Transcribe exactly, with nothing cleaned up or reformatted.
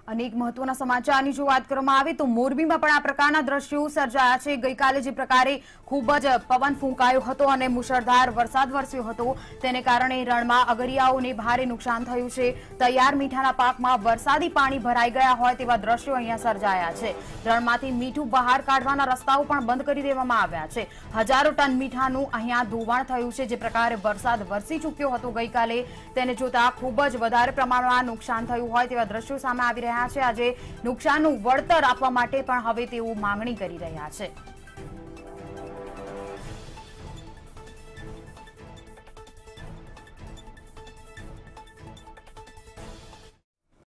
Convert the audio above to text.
અનેક મહત્વના સમાચારની જો વાત કરવામાં આવે તો મોરબીમાં પણ આ પ્રકારના દ્રશ્યો સર્જાયા છે। ગઈકાલે જે પ્રકારે ખૂબ જ પવન ફૂંકાયો હતો અને મુશળધાર વરસાદ વરસ્યો હતો તેને કારણે રણમાં અગરિયાઓને ભારે નુકસાન થયું છે। તૈયાર મીઠાના પાકમાં વરસાદી પાણી ભરાઈ ગયા હોય તેવા દ્રશ્યો અહીંયા સર્જાયા છે। રણમાંથી મીઠું બહાર કાઢવાના રસ્તાઓ પણ બંધ કરી દેવામાં આવ્યા છે। હજારો ટન મીઠાનું અહીંયા ધોવાણ થયું છે। જે પ્રકારે વરસાદ વરસી ચૂક્યો હતો ગઈકાલે તેને જોતા ખૂબ જ વધારે પ્રમાણમાં નુકસાન થયું હોય તેવા દ્રશ્યો સામે આવી રહ્યા છે। આજે નુકસાનનું વળતર આપવા માટે પણ હવે તેઓ માંગણી કરી રહ્યા છે।